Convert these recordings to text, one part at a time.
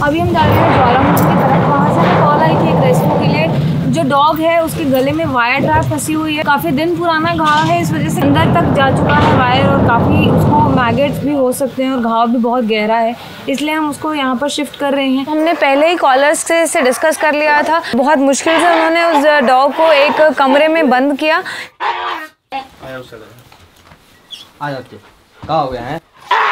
अभी हम जा रहे हैं ज्वालामुखी की तरफ। वहाँ से हमें कॉल आई थी एक रेस्क्यू के लिए। जो डॉग है उसके गले में वायर ट्रैप फंसी हुई है। काफ़ी दिन पुराना घाव है, इस वजह से अंदर तक जा चुका है वायर और काफ़ी उसको मैगेट्स भी हो सकते हैं और घाव भी बहुत गहरा है, इसलिए हम उसको यहाँ पर शिफ्ट कर रहे हैं। हमने पहले ही कॉलर्स से डिस्कस कर लिया था। बहुत मुश्किल से उन्होंने उस डॉग को एक कमरे में बंद किया। क्या हो गया है?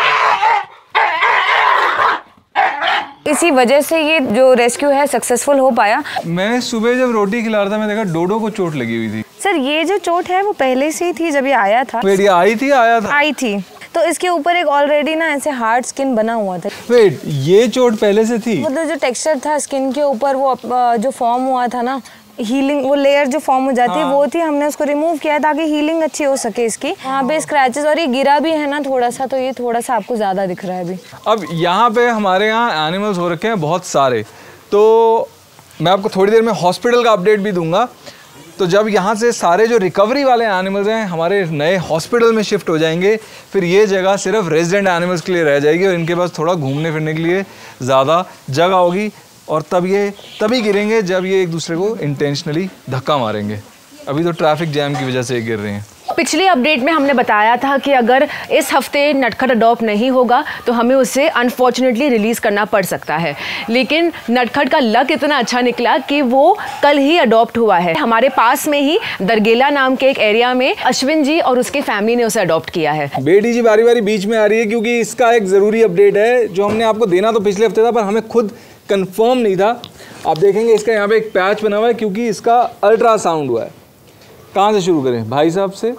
इसी वजह से ये जो रेस्क्यू है सक्सेसफुल हो पाया। मैंने सुबह जब रोटी खिला रहा था, मैं देखा डोडो को चोट लगी हुई थी। सर ये जो चोट है वो पहले से ही थी जब ये आया था। वेट, ये आई थी आया था? आई थी, तो इसके ऊपर एक ऑलरेडी ना ऐसे हार्ड स्किन बना हुआ था। वेट, ये चोट पहले से थी? मतलब जो टेक्सचर था स्किन के ऊपर वो जो फॉर्म हुआ था ना, हीलिंग वो लेयर जो फॉर्म हो जाती है वो थी। हमने उसको रिमूव किया ताकि हीलिंग अच्छी हो सके इसकी। वहाँ पे स्क्रैचेस और ये गिरा भी है ना थोड़ा सा, तो ये थोड़ा सा आपको ज़्यादा दिख रहा है अभी। अब यहाँ पे हमारे यहाँ एनिमल्स हो रखे हैं बहुत सारे, तो मैं आपको थोड़ी देर में हॉस्पिटल का अपडेट भी दूंगा। तो जब यहाँ से सारे जो रिकवरी वाले एनिमल्स हैं हमारे नए हॉस्पिटल में शिफ्ट हो जाएंगे, फिर ये जगह सिर्फ रेजिडेंट एनिमल्स के लिए रह जाएगी और इनके पास थोड़ा घूमने फिरने के लिए ज़्यादा जगह होगी। और तभी गिरेंगे जब ये एक दूसरे को इंटेंशनली धक्का मारेंगे। अभी तो ट्रैफिक जैम की वजह से ये गिर रहे हैं। पिछले अपडेट में हमने बताया था कि अगर इस हफ्ते नटखट अडॉप्ट नहीं होगा तो हमें उसे अनफॉर्चुनेटली रिलीज़ करना पड़ सकता है, लेकिन नटखट का लक इतना अच्छा निकला कि वो कल ही अडॉप्ट हुआ है। हमारे पास में ही दरगेला नाम के एक एरिया में अश्विन जी और उसकी फैमिली ने उसे अडॉप्ट किया है। बेटी जी बारी बारी बीच में आ रही है क्योंकि इसका एक ज़रूरी अपडेट है जो हमने आपको देना तो पिछले हफ्ते था, पर हमें खुद कंफर्म नहीं था। आप देखेंगे इसका यहाँ पे एक पैच बना हुआ है क्योंकि इसका अल्ट्रासाउंड हुआ है। कहाँ से शुरू करें? भाई साहब से।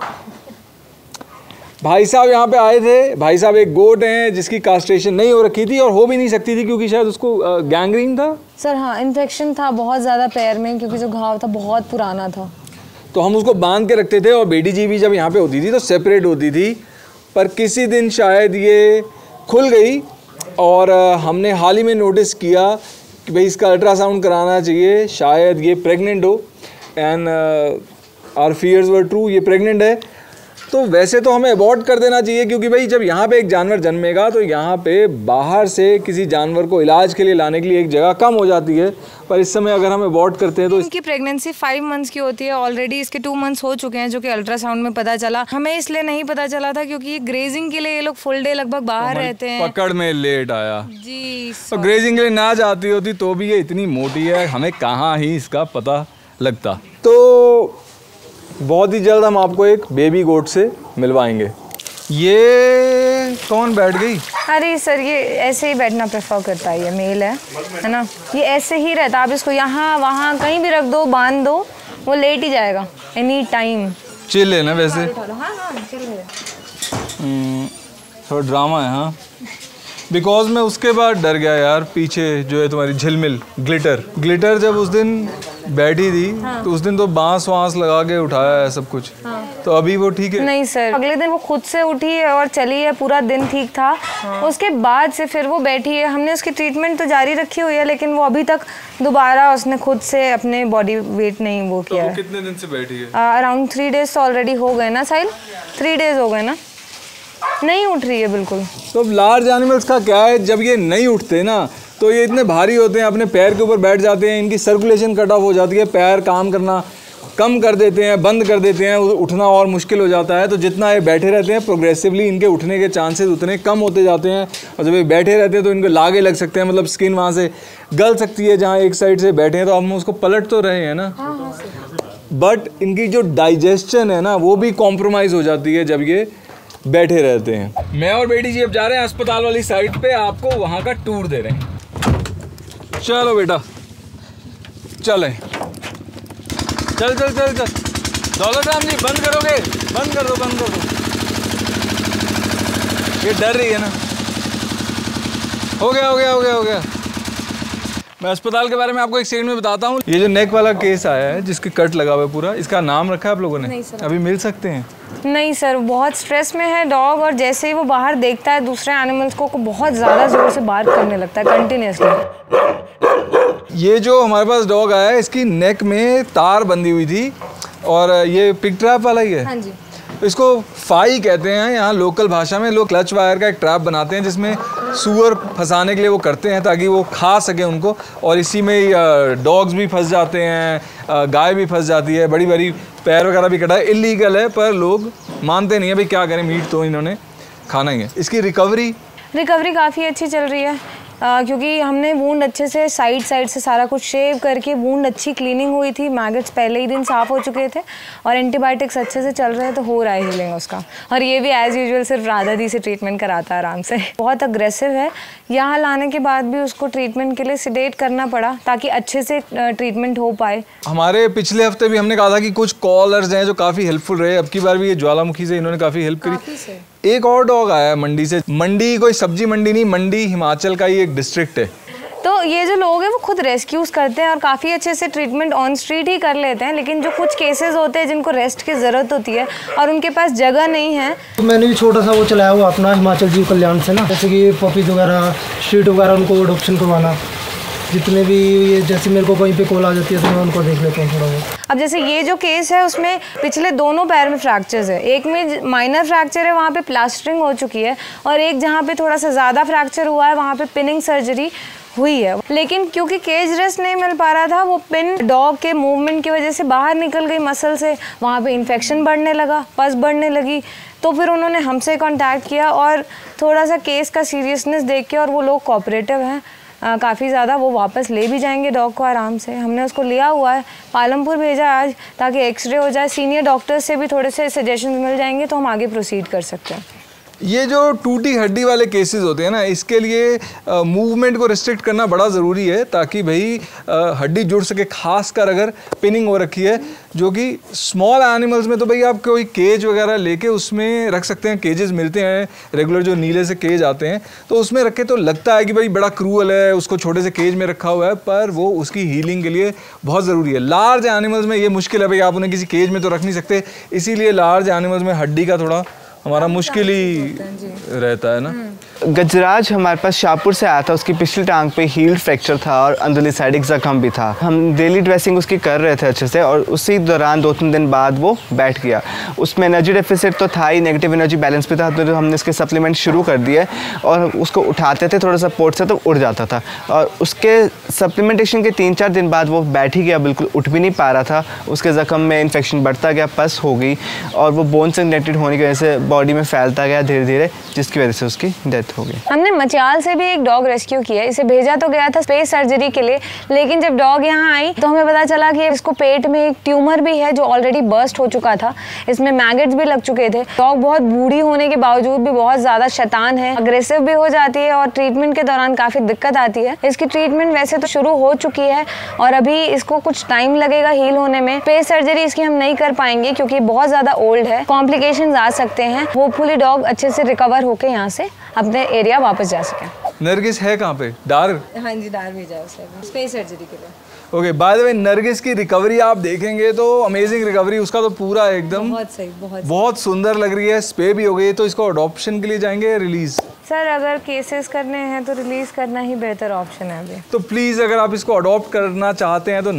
भाई साहब यहाँ पे आए थे। भाई साहब एक गोट हैं जिसकी कास्ट्रेशन नहीं हो रखी थी और हो भी नहीं सकती थी क्योंकि शायद उसको गैंग्रीन था। सर हाँ, इन्फेक्शन था बहुत ज़्यादा पैर में क्योंकि जो घाव था बहुत पुराना था, तो हम उसको बांध के रखते थे और बेटी जी भी जब यहाँ पे होती थी तो सेपरेट होती थी। पर किसी दिन शायद ये खुल गई और हमने हाल ही में नोटिस किया कि भाई इसका अल्ट्रासाउंड कराना चाहिए, शायद ये प्रेग्नेंट हो। And our fears were true, ये प्रेग्नेंट है। तो वैसे तो हमें अबॉर्ट कर देना चाहिए क्योंकि भाई जब यहाँ पे एक जानवर जन्मेगा तो यहाँ पे बाहर से किसी जानवर को इलाज के लिए लाने के लिए एक जगह कम हो जाती है। पर इस समय अगर हम अबॉर्ट करते हैं तो इनकी प्रेगनेंसी 5 मंथ्स की होती है। ऑलरेडी इसके 2 मंथ्स हो चुके हैं जो कि अल्ट्रासाउंड में पता चला। हमें इसलिए नहीं पता चला था क्योंकि ये ग्रेजिंग के लिए ये लोग फुल डे लगभग बाहर रहते हैं। पकड़ में लेट आया जी। तो ग्रेजिंग के लिए ना जाती होती तो भी ये इतनी मोटी है, हमें कहाँ ही इसका पता लगता। तो बहुत ही जल्द हम आपको एक बेबी गोट से मिलवाएंगे। ये कौन बैठ गई? अरे सर ये ऐसे ही बैठना प्रेफर करता है, ये मेल है ना, ये ऐसे ही रहता। आप इसको यहाँ वहाँ कहीं भी रख दो, बांध दो, वो लेट ही जाएगा एनी टाइम। चिल है ना वैसे? हाँ चिल है। थोड़ा ड्रामा है। हाँ, बिकॉज मैं उसके बाद डर गया यार। पीछे जो है तुम्हारी झिलमिल ग्लिटर जब उस दिन बैठी थी तो उस दिन तो बांस वांस लगा के उठाया है सब कुछ। तो अभी वो ठीक है? नहीं सर, अगले दिन वो खुद से उठी है और चली है, पूरा दिन ठीक था। उसके बाद से फिर वो बैठी है। हमने उसकी ट्रीटमेंट तो जारी रखी हुई है लेकिन वो अभी तक दोबारा उसने खुद से अपने बॉडी वेट नहीं वो किया है। कितने दिन से बैठी है? अराउंड 3 डेज तो ऑलरेडी हो गए ना साहिल, 3 डेज हो गए ना, नहीं उठ रही है बिल्कुल। तो लार्ज एनिमल्स का क्या है, जब ये नहीं उठते ना तो ये इतने भारी होते हैं, अपने पैर के ऊपर बैठ जाते हैं, इनकी सर्कुलेशन कट ऑफ हो जाती है, पैर काम करना कम कर देते हैं, बंद कर देते हैं, उठना और मुश्किल हो जाता है। तो जितना ये बैठे रहते हैं प्रोग्रेसिवली इनके उठने के चांसेस उतने कम होते जाते हैं। और जब ये बैठे रहते हैं तो इनको लागे लग सकते हैं, मतलब स्किन वहाँ से गल सकती है जहाँ एक साइड से बैठे हैं। तो हम उसको पलट तो रहे हैं ना, बट इनकी जो डाइजेशन है ना वो भी कॉम्प्रोमाइज़ हो जाती है जब ये बैठे रहते हैं। मैं और बेटी जी अब जा रहे हैं अस्पताल वाली साइड पे, आपको वहाँ का टूर दे रहे हैं। चलो बेटा चलें। चल चल चल चल। दौलत राम जी बंद करोगे? बंद कर दो, बंद कर दो। ये डर रही है ना। हो गया हो गया हो गया हो गया। मैं अस्पताल के बारे में आपको एक सेकंड में बताता हूँ। ये जो नेक वाला केस आया है जिसके कट लगा हुआ है पूरा, इसका नाम रखा है आप लोगों ने? नहीं सर। अभी मिल सकते हैं? नहीं सर, बहुत स्ट्रेस में है डॉग और जैसे ही वो बाहर देखता है दूसरे एनिमल्स को बहुत ज़्यादा ज़ोर से बार्क करने लगता है कंटिन्यूसली। ये जो हमारे पास डॉग आया है इसकी नेक में तार बंधी हुई थी और ये पिग ट्रैप वाला ही है। हाँ जी। इसको फाई कहते हैं यहाँ लोकल भाषा में। लोग क्लच वायर का एक ट्रैप बनाते हैं जिसमें सूअर फंसाने के लिए वो करते हैं ताकि वो खा सके उनको, और इसी में डॉग्स भी फंस जाते हैं, गाय भी फंस जाती है, बड़ी बड़ी पैर वगैरह भी कटा है। इलीगल है पर लोग मानते नहीं है, भाई क्या करें, मीट तो इन्होंने खाना ही है। इसकी रिकवरी काफ़ी अच्छी चल रही है क्योंकि हमने वूंड अच्छे से साइड से सारा कुछ शेव करके वूंड अच्छी क्लीनिंग हुई थी, मैगट्स पहले ही दिन साफ़ हो चुके थे और एंटीबायोटिक्स अच्छे से चल रहे हैं, तो हो रहा है हीलिंग उसका। और ये भी एज़ यूजुअल सिर्फ राधा दी से ट्रीटमेंट कराता है आराम से। बहुत अग्रेसिव है, यहाँ लाने के बाद भी उसको ट्रीटमेंट के लिए सिडेट करना पड़ा ताकि अच्छे से ट्रीटमेंट हो पाए। हमारे पिछले हफ्ते भी हमने कहा था कि कुछ कॉलर्स हैं जो काफ़ी हेल्पफुल रहे, अब की बार भी ये ज्वालामुखी से इन्होंने काफ़ी हेल्प करी। एक और डॉग आया है मंडी से। मंडी कोई सब्जी मंडी नहीं, मंडी हिमाचल का ही एक डिस्ट्रिक्ट है। तो ये जो लोग हैं वो खुद रेस्क्यूज़ करते हैं और काफ़ी अच्छे से ट्रीटमेंट ऑन स्ट्रीट ही कर लेते हैं, लेकिन जो कुछ केसेस होते हैं जिनको रेस्ट की ज़रूरत होती है और उनके पास जगह नहीं है। तो मैंने भी छोटा सा वो चलाया हुआ अपना हिमाचल जीव कल्याण से ना, जैसे कि पपीज़ वगैरह, स्ट्रीट वगैरह, उनको अडॉप्शन करवाना। जितने भी ये जैसे मेरे को कहीं पे कॉल आ जाती है तो मैं उनको देख लेता हूँ थोड़ा बहुत। अब जैसे ये जो केस है उसमें पिछले दोनों पैर में फ्रैक्चर्स है, एक में माइनर फ्रैक्चर है, वहाँ पे प्लास्टरिंग हो चुकी है, और एक जहाँ पे थोड़ा सा ज़्यादा फ्रैक्चर हुआ है वहाँ पे पिनिंग सर्जरी हुई है। लेकिन क्योंकि केज रेस्ट नहीं मिल पा रहा था, वो पिन डॉग के मूवमेंट की वजह से बाहर निकल गई मसल से, वहाँ पे इन्फेक्शन बढ़ने लगा, पस बढ़ने लगी। तो फिर उन्होंने हमसे कांटेक्ट किया और थोड़ा सा केस का सीरियसनेस देख के, और वो लोग कोऑपरेटिव हैं काफ़ी ज़्यादा, वो वापस ले भी जाएंगे डॉग को आराम से। हमने उसको लिया हुआ है, पालमपुर भेजा आज ताकि एक्सरे हो जाए, सीनियर डॉक्टर्स से भी थोड़े से सजेशंस मिल जाएंगे तो हम आगे प्रोसीड कर सकते हैं। ये जो टूटी हड्डी वाले केसेस होते हैं ना, इसके लिए मूवमेंट को रिस्ट्रिक्ट करना बड़ा ज़रूरी है ताकि भाई हड्डी जुड़ सके, खासकर अगर पिनिंग हो रखी है, जो कि स्मॉल एनिमल्स में तो भाई आप कोई केज वगैरह लेके उसमें रख सकते हैं। केजेस मिलते हैं रेगुलर, जो नीले से केज आते हैं, तो उसमें रखे तो लगता है कि भाई बड़ा क्रूअल है, उसको छोटे से केज में रखा हुआ है, पर वो उसकी हीलिंग के लिए बहुत ज़रूरी है। लार्ज एनिमल्स में ये मुश्किल है भाई, आप उन्हें किसी केज में तो रख नहीं सकते, इसीलिए लार्ज एनिमल्स में हड्डी का थोड़ा हमारा मुश्किल ही रहता है ना। गजराज हमारे पास शाहपुर से आया था, उसकी पिछली टांग पे हील फ्रैक्चर था और अंदरली साइड एक जख्म भी था। हम डेली ड्रेसिंग उसकी कर रहे थे अच्छे से, और उसी दौरान 2-3 दिन बाद वो बैठ गया। उसमें एनर्जी डेफिसिट तो था ही, नेगेटिव एनर्जी बैलेंस भी था, तो हमने इसके सप्लीमेंट शुरू कर दिए और उसको उठाते थे थोड़ा सा पोर्ट से तो उड़ जाता था, और उसके सप्लीमेंटेशन के 3-4 दिन बाद वो बैठ ही गया, बिल्कुल उठ भी नहीं पा रहा था। उसके जख्म में इन्फेक्शन बढ़ता गया, पस हो गई, और वो बोन से कनेक्टेड होने की वजह से बॉडी में फैलता गया धीरे धीरे, जिसकी वजह से उसकी डेथ हो गई। हमने मचाल से भी एक डॉग रेस्क्यू किया, इसे भेजा तो गया था स्पेस सर्जरी के लिए, लेकिन जब डॉग यहाँ आई तो हमें पता चला कि इसको पेट में एक ट्यूमर भी है जो ऑलरेडी बर्स्ट हो चुका था, इसमें मैगेट्स भी लग चुके थे। डॉग बहुत बूढ़ी होने के बावजूद भी बहुत ज़्यादा शैतान है, अग्रेसिव भी हो जाती है, और ट्रीटमेंट के दौरान काफ़ी दिक्कत आती है। इसकी ट्रीटमेंट वैसे तो शुरू हो चुकी है और अभी इसको कुछ टाइम लगेगा हील होने में। स्पेस सर्जरी इसकी हम नहीं कर पाएंगे क्योंकि बहुत ज़्यादा ओल्ड है, कॉम्प्लिकेशंस आ सकते हैं। होपफुली डॉग अच्छे से रिकवर होकर यहाँ से अपने एरिया वापस जा सके। नरगिस है कहाँ पे? डार? हाँ जी, डार भेजा उसे स्पेस सर्जरी के लिए। Okay, by the way Nargis की रिकवरी आप देखेंगे तो अमेजिंग रिकवरी, उसका तो पूरा एकदम बहुत सही, बहुत सुंदर लग रही है। स्पे भी हो गई, तो इसको अडॉप्शन के लिए जाएंगे रिलीज? सर अगर केसेस करने हैं तो रिलीज़ करना ही बेहतर ऑप्शन है अभी। तो प्लीज़ अगर आप इसको अडॉप्ट करना चाहते हैं तो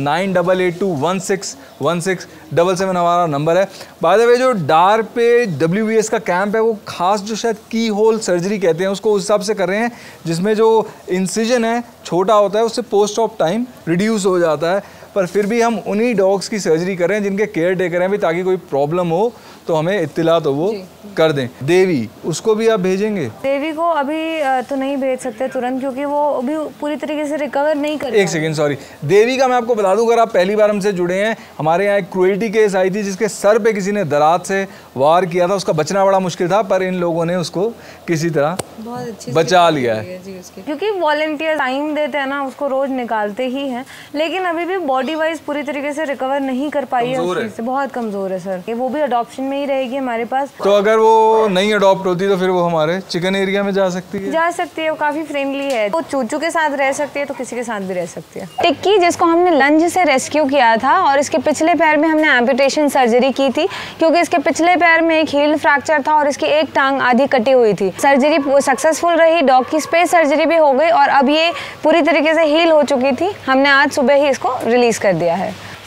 9882161677 हमारा नंबर है। बाय द वे जो डार पे WVS का कैंप है वो खास जो शायद की होल सर्जरी कहते हैं उसको उस हिसाब से कर रहे हैं, जिसमें जो इंसिजन है छोटा होता है, उससे पोस्ट ऑफ टाइम रिड्यूस हो जाता है। पर फिर भी हम उन्हीं डॉग्स की सर्जरी कर रहे हैं जिनके केयर टेकर हैं भी, ताकि कोई प्रॉब्लम हो तो हमें इत्तिला तो वो कर दें। देवी, उसको भी आप भेजेंगे? देवी को अभी तो नहीं भेज सकते तुरंत, क्योंकि वो अभी पूरी तरीके से रिकवर नहीं कर। एक सेकेंड, सॉरी। देवी का मैं आपको बता दूं, अगर आप पहली बार हमसे जुड़े हैं, हमारे यहाँ एक क्रूएल्टी केस आई थी जिसके सर पे किसी ने दरात से वार किया था। उसका बचना बड़ा मुश्किल था, पर इन लोगों ने उसको किसी तरह बहुत अच्छी बचा लिया है। क्योंकि वॉलंटियर टाइम देते हैं ना, उसको रोज निकालते ही हैं, लेकिन अभी भी बॉडी वाइज पूरी तरीके से रिकवर नहीं कर पाई है उस चीज से, बहुत कमजोर है सर। वो भी अडॉप्शन में ही रहेगी हमारे पास। तो अगर वो नहीं अडॉप्ट होती तो फिर वो हमारे चिकन एरिया में जा सकती है? जा सकती है, वो काफी फ्रेंडली है, वो चूचू के साथ रह सकती है तो किसी के साथ भी रह सकती है। टिक्की, जिसको हमने लंज से रेस्क्यू किया था, और इसके पिछले पैर में हमने एम्पुटेशन सर्जरी की थी क्योंकि इसके पिछले पैर में एक हील फ्रैक्चर था और इसकी एक टांग आधी कटी हुई थी। सर्जरी सक्सेसफुल रही, डॉग की स्पेस सर्जरी भी हो गई और अब ये पूरी तरीके से हील हो चुकी थी। हमने आज सुबह ही इसको रिलीज कर दिया है।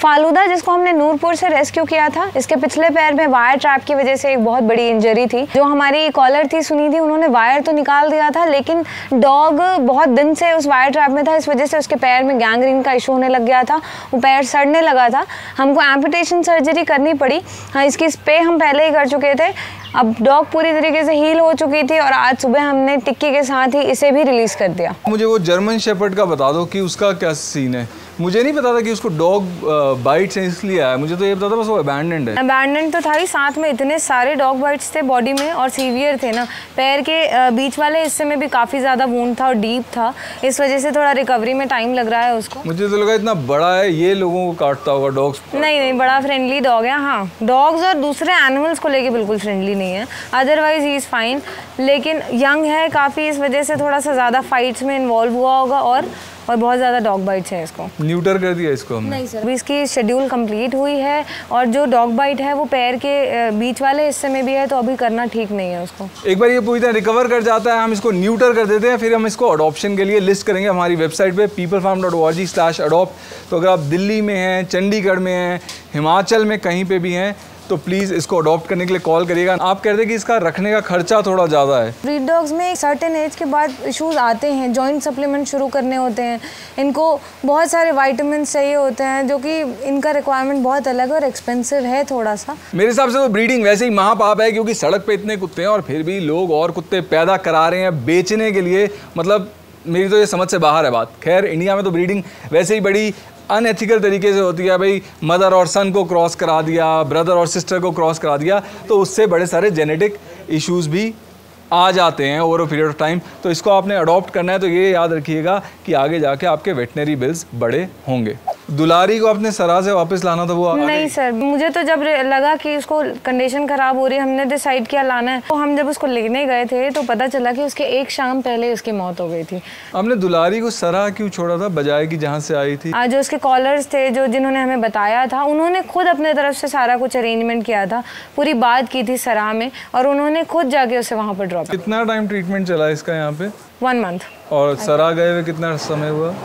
फालूदा, जिसको हमने नूरपुर से रेस्क्यू किया था, इसके पिछले पैर में वायर ट्रैप की वजह से एक बहुत बड़ी इंजरी थी। जो हमारी कॉलर थी सुनिधि, उन्होंने वायर तो निकाल दिया था, लेकिन डॉग बहुत दिन से उस वायर ट्रैप में था, इस वजह से उसके पैर में गैंग्रीन का इशू होने लग गया था, वो पैर सड़ने लगा था। हमको एम्पुटेशन सर्जरी करनी पड़ी। हाँ, इसकी स्प्रे हम पहले ही कर चुके थे। अब डॉग पूरी तरीके से हील हो चुकी थी और आज सुबह हमने टिक्की के साथ ही इसे भी रिलीज़ कर दिया। मुझे वो जर्मन शेपर्ड का बता दो कि उसका क्या सीन है। मुझे नहीं पता था कि उसको डॉग बाइट्स हैं इसलिए आया, मुझे तो ये पता था बस वो अबैंडन्ड है। अबैंडन्ड तो था ही, साथ में इतने सारे डॉग बाइट्स थे बॉडी में और सीवियर थे ना। पैर के बीच वाले हिस्से में भी काफ़ी ज़्यादा वूंड था और डीप था, इस वजह से थोड़ा रिकवरी में टाइम लग रहा है उसको। मुझे तो लगा इतना बड़ा है ये लोगों को काटता होगा डॉग्स। नहीं, बड़ा फ्रेंडली डॉग है। हाँ, डॉग्स और दूसरे एनिमल्स को लेके बिल्कुल फ्रेंडली नहीं है, अदरवाइज ही इज़ फाइन। लेकिन यंग है काफ़ी, इस वजह से थोड़ा सा ज़्यादा फाइट्स में इन्वॉल्व हुआ होगा और बहुत ज़्यादा डॉग बाइट्स हैं। इसको न्यूटर कर दिया इसको हमने। नहीं सर, अभी इसकी शेड्यूल कंप्लीट हुई है और जो डॉग बाइट है वो पैर के बीच वाले हिस्से में भी है, तो अभी करना ठीक नहीं है उसको। एक बार ये पूरी तरह रिकवर कर जाता है, हम इसको न्यूटर कर देते हैं, फिर हम इसको अडॉप्शन के लिए लिस्ट करेंगे हमारी वेबसाइट पे peoplefarm.org/adopt। तो अगर आप दिल्ली में हैं, चंडीगढ़ में हैं, हिमाचल में कहीं पे भी हैं, तो प्लीज़ इसको अडॉप्ट करने के लिए कॉल करिएगा। आप कहते हैं कि इसका रखने का खर्चा थोड़ा ज़्यादा है। ब्रीड डॉग्स में एक सर्टेन एज के बाद इश्यूज आते हैं, जॉइंट सप्लीमेंट शुरू करने होते हैं, इनको बहुत सारे विटामिन चाहिए होते हैं, जो कि इनका रिक्वायरमेंट बहुत अलग है और एक्सपेंसिव है थोड़ा सा। मेरे हिसाब से तो ब्रीडिंग वैसे ही महापाप है, क्योंकि सड़क पे इतने कुत्ते हैं और फिर भी लोग और कुत्ते पैदा करा रहे हैं बेचने के लिए। मतलब मेरी तो ये समझ से बाहर है बात। खैर, इंडिया में तो ब्रीडिंग वैसे ही बड़ी अनएथिकल तरीके से होती है। भाई, मदर और सन को क्रॉस करा दिया, ब्रदर और सिस्टर को क्रॉस करा दिया, तो उससे बड़े सारे जेनेटिक इश्यूज भी आ जाते हैं over a period of time. तो इसको आपने अडॉप्ट करना है तो ये याद रखिएगा कि आगे जाके आपके वेटनरी बिल्स बड़े होंगे। दुलारी को अपने सरा से वापस लाना था, वो नहीं सर, मुझे तो जब लगा कि उसको कंडीशन ख़राब हो रही है, हमने डिसाइड किया लाना है। तो हम जब उसको लेने गए थे तो पता चला कि उसके एक शाम पहले उसकी मौत हो गई थी। हमने दुलारी को सरा क्यों छोड़ा था बजाय कि जहाँ से आई थी? जो उसके कॉलर्स थे, जिन्होंने हमें बताया था, उन्होंने खुद अपने तरफ से सारा कुछ अरेंजमेंट किया था, पूरी बात की थी सरा में, और उन्होंने खुद जाके उसे वहाँ पर ड्रॉप। कितना टाइम ट्रीटमेंट चला इसका यहाँ पे? 1 मंथ। और सरा गए हुए कितना समय हुआ?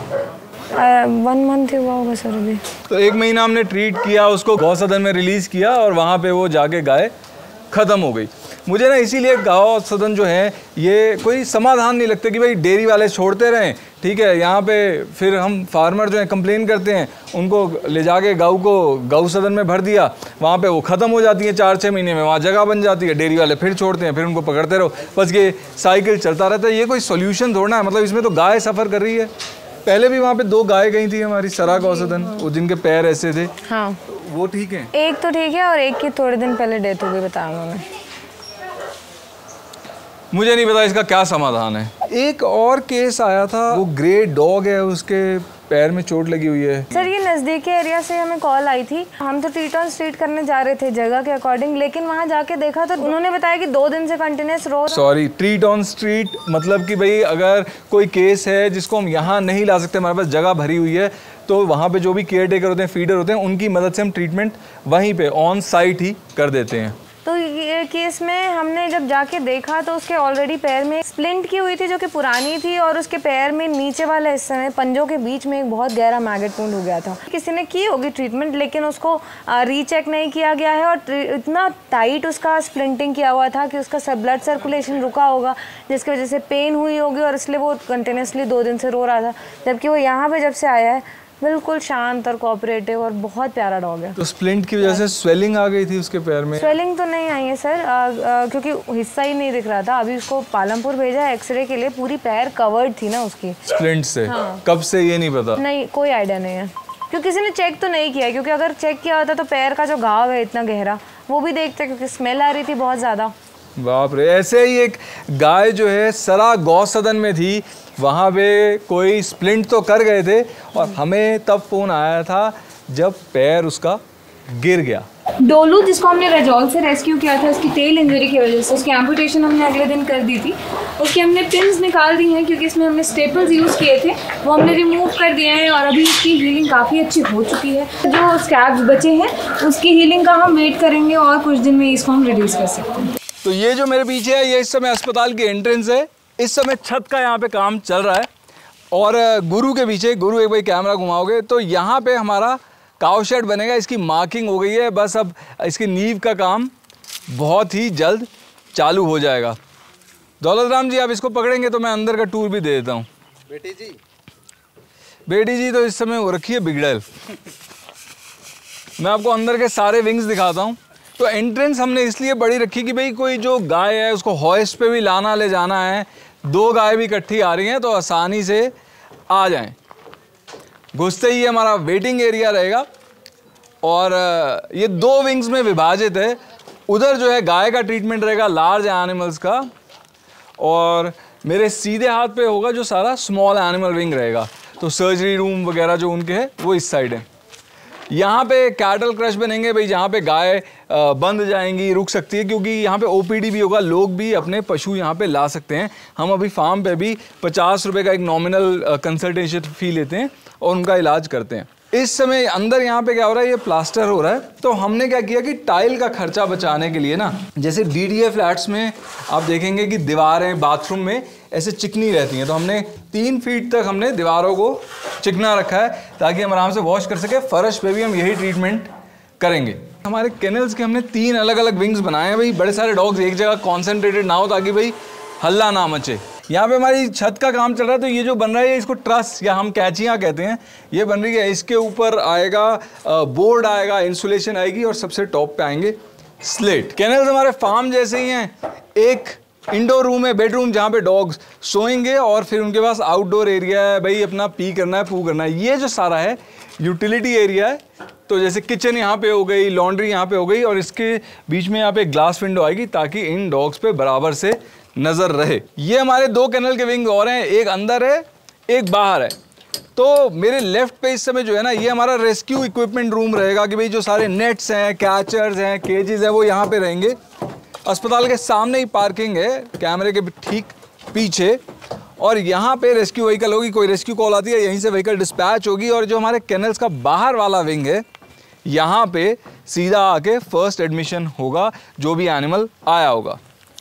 1 मंथ ही हुआ होगा सर अभी। तो 1 महीना हमने ट्रीट किया, उसको गौसदन में रिलीज़ किया और वहाँ पे वो जाके गाय ख़त्म हो गई। मुझे ना इसीलिए गौसदन जो है ये कोई समाधान नहीं लगता कि भाई डेयरी वाले छोड़ते रहें, ठीक है, यहाँ पे फिर हम फार्मर जो है कंप्लेन करते हैं, उनको ले जाके गऊ को गौसदन में भर दिया, वहाँ पे वो ख़त्म हो जाती है 4-6 महीने में, वहाँ जगह बन जाती है, डेयरी वाले फिर छोड़ते हैं, फिर उनको पकड़ते रहो, बस ये साइकिल चलता रहता है। ये कोई सोल्यूशन थोड़ा है, मतलब इसमें तो गाय सफ़र कर रही है। पहले भी वहाँ पे 2 गाय गई थी हमारी सरा गौसदन, वो जिनके पैर ऐसे थे। हाँ, वो ठीक है? एक तो ठीक है और एक की थोड़े दिन पहले डेथ हो गई, बताया उन्होंने। मुझे नहीं पता इसका क्या समाधान है। एक और केस आया था, वो ग्रे डॉग है, उसके पैर में चोट लगी हुई है। सर, ये नज़दीकी एरिया से हमें कॉल आई थी। हम तो ट्रीट-ऑन स्ट्रीट करने जा रहे थे जगह के अकॉर्डिंग, लेकिन वहाँ जाके देखा तो उन्होंने बताया कि 2 दिन से कंटिन्यूस रो। सॉरी, ट्रीट-ऑन स्ट्रीट मतलब कि भाई अगर कोई केस है जिसको हम यहाँ नहीं ला सकते, हमारे पास जगह भरी हुई है, तो वहाँ पे जो भी केयर टेकर होते हैं, फीडर होते हैं, उनकी मदद से हम ट्रीटमेंट वहीं पे ऑन साइट ही कर देते हैं। तो ये केस में हमने जब जाके देखा तो उसके ऑलरेडी पैर में स्प्लिंट की हुई थी, जो कि पुरानी थी, और उसके पैर में नीचे वाले हिस्से में पंजों के बीच में एक बहुत गहरा मैगेट वुंड हो गया था। किसी ने की होगी ट्रीटमेंट, लेकिन उसको रीचेक नहीं किया गया है और इतना टाइट उसका स्प्लिंटिंग किया हुआ था कि उसका सब ब्लड सर्कुलेशन रुका होगा, जिसकी वजह से पेन हुई होगी और इसलिए वो कंटिन्यूसली 2 दिन से रो रहा था। जबकि वो यहाँ पे जब से आया है बिल्कुल शांत और कोऑपरेटिव और बहुत प्यारा डॉग है। तो स्प्लिंट की वजह से स्वेलिंग आ गई थी उसके पैर में? स्वेलिंग तो नहीं आई है सर, क्योंकि हिस्सा ही नहीं दिख रहा था। अभी उसको पालमपुर भेजा है एक्सरे के लिए, पूरी पैर कवर्ड थी ना उसकी स्प्लिंट से। हाँ। कब से ये नहीं पता? नहीं, कोई आइडिया नहीं है, क्योंकि किसी ने चेक तो नहीं किया, क्योंकि अगर चेक किया होता तो पैर का जो घाव है इतना गहरा वो भी देखते, क्योंकि स्मेल आ रही थी बहुत ज़्यादा। बाप रे। ऐसे ही एक गाय जो है सरा गौसदन में थी, वहाँ पे कोई स्प्लिंट तो कर गए थे और हमें तब फ़ोन आया था जब पैर उसका गिर गया। डोलू, जिसको हमने रजौल से रेस्क्यू किया था, उसकी टेल इंजरी की वजह से उसकी एम्पुटेशन हमने अगले दिन कर दी थी। उसकी हमने पिन्स निकाल दी हैं, क्योंकि इसमें हमने स्टेपल्स यूज़ किए थे, वो हमने रिमूव कर दिए हैं और अभी उसकी हीलिंग काफ़ी अच्छी हो चुकी है। जो स्कैब्स बचे हैं उसकी हीलिंग का हम वेट करेंगे और कुछ दिन में इसको हम रिलीज़ कर सकते हैं। तो ये जो मेरे पीछे है, ये इस समय अस्पताल की एंट्रेंस है। इस समय छत का यहाँ पे काम चल रहा है और गुरु के पीछे, गुरु एक भाई कैमरा घुमाओगे तो यहाँ पे हमारा काउ शेड बनेगा, इसकी मार्किंग हो गई है, बस अब इसकी नींव का काम बहुत ही जल्द चालू हो जाएगा। दौलत राम जी आप इसको पकड़ेंगे तो मैं अंदर का टूर भी दे देता हूँ। बेटी जी तो इस समय हो रखी है बिगड़ल। मैं आपको अंदर के सारे विंग्स दिखाता हूँ। तो एंट्रेंस हमने इसलिए बड़ी रखी कि भाई कोई जो गाय है उसको हॉइस्ट पे भी लाना ले जाना है, 2 गाय भी इकट्ठी आ रही हैं तो आसानी से आ जाएं। घुसते ही हमारा वेटिंग एरिया रहेगा और ये 2 विंग्स में विभाजित है। उधर जो है गाय का ट्रीटमेंट रहेगा, लार्ज एनिमल्स का, और मेरे सीधे हाथ पे होगा जो सारा स्मॉल एनिमल विंग रहेगा। तो सर्जरी रूम वगैरह जो उनके हैं वो इस साइड है। यहाँ पे कैटल क्रश बनेंगे भाई, जहाँ पे गाय बंद जाएंगी, रुक सकती है, क्योंकि यहाँ पे ओपीडी भी होगा, लोग भी अपने पशु यहाँ पे ला सकते हैं। हम अभी फार्म पे भी 50 रुपये का एक नॉमिनल कंसल्टेशन फ़ी लेते हैं और उनका इलाज करते हैं। इस समय अंदर यहाँ पे क्या हो रहा है, ये प्लास्टर हो रहा है। तो हमने क्या किया कि टाइल का खर्चा बचाने के लिए ना, जैसे डीडीए फ्लैट्स में आप देखेंगे कि दीवारें बाथरूम में ऐसे चिकनी रहती हैं, तो हमने 3 फीट तक हमने दीवारों को चिकना रखा है ताकि हम आराम से वॉश कर सके। फर्श पे भी हम यही ट्रीटमेंट करेंगे। हमारे केनल्स के हमने 3 अलग अलग विंग्स बनाए हैं भाई, बड़े सारे डॉग्स एक जगह कॉन्सेंट्रेटेड ना हो ताकि भाई हल्ला ना मचे। यहाँ पे हमारी छत का काम चल रहा है, तो ये जो बन रहा है इसको ट्रस या हम कैचियाँ कहते हैं, ये बन रही है। इसके ऊपर आएगा बोर्ड आएगा, इंसुलेशन आएगी और सबसे टॉप पे आएंगे स्लेट। केनल्स हमारे फार्म जैसे ही हैं। एक इंडोर रूम है, बेडरूम, जहाँ पे डॉग्स सोएंगे और फिर उनके पास आउटडोर एरिया है भाई, अपना पी करना है, पू करना है। ये जो सारा है यूटिलिटी एरिया है। तो जैसे किचन यहाँ पे हो गई, लॉन्ड्री यहाँ पे हो गई, और इसके बीच में यहाँ पे ग्लास विंडो आएगी ताकि इन डॉग्स पे बराबर से नज़र रहे। ये हमारे 2 कैनल के विंग और हैं, एक अंदर है एक बाहर है। तो मेरे लेफ्ट पे इस समय जो है ना, ये हमारा रेस्क्यू इक्विपमेंट रूम रहेगा कि भाई जो सारे नेट्स हैं, कैचर्स हैं, केजेस हैं, वो यहाँ पे रहेंगे। अस्पताल के सामने ही पार्किंग है, कैमरे के ठीक पीछे, और यहाँ पे रेस्क्यू व्हीकल होगी। कोई रेस्क्यू कॉल आती है यहीं से व्हीकल डिस्पैच होगी। और जो हमारे कैनल्स का बाहर वाला विंग है, यहाँ पे सीधा आके फर्स्ट एडमिशन होगा जो भी एनिमल आया होगा।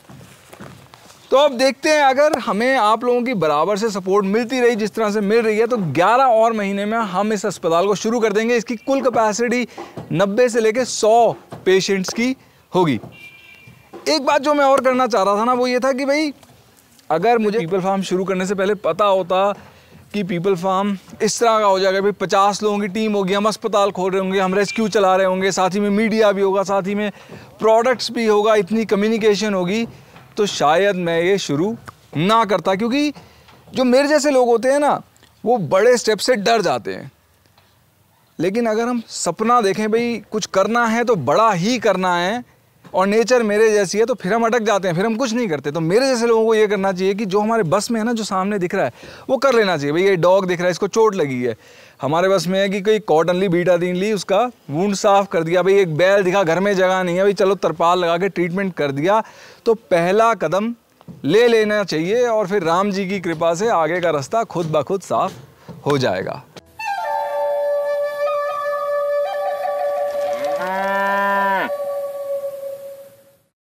तो अब देखते हैं, अगर हमें आप लोगों की बराबर से सपोर्ट मिलती रही जिस तरह से मिल रही है, तो 11 और महीने में हम इस अस्पताल को शुरू कर देंगे। इसकी कुल कैपेसिटी 90 से लेके 100 पेशेंट्स की होगी। एक बात जो मैं और करना चाह रहा था ना, वो ये था कि भाई अगर मुझे पीपल फार्म शुरू करने से पहले पता होता कि पीपल फार्म इस तरह का हो जाएगा, भाई 50 लोगों की टीम होगी, हम अस्पताल खोल रहे होंगे, हम रेस्क्यू चला रहे होंगे, साथ ही में मीडिया भी होगा, साथ ही में प्रोडक्ट्स भी होगा, इतनी कम्युनिकेशन होगी, तो शायद मैं ये शुरू ना करता। क्योंकि जो मेरे जैसे लोग होते हैं ना, वो बड़े स्टेप से डर जाते हैं। लेकिन अगर हम सपना देखें भाई कुछ करना है तो बड़ा ही करना है, और नेचर मेरे जैसी है, तो फिर हम अटक जाते हैं, फिर हम कुछ नहीं करते। तो मेरे जैसे लोगों को ये करना चाहिए कि जो हमारे बस में है ना, जो सामने दिख रहा है वो कर लेना चाहिए। भाई ये डॉग दिख रहा है, इसको चोट लगी है, हमारे बस में है कि कोई कॉटन ली, बीटाडीन ली, उसका वुंड साफ कर दिया। भाई एक बैल दिखा, घर में जगह नहीं है, भाई चलो तरपाल लगा के ट्रीटमेंट कर दिया। तो पहला कदम ले लेना चाहिए और फिर राम जी की कृपा से आगे का रास्ता खुद ब खुद साफ हो जाएगा।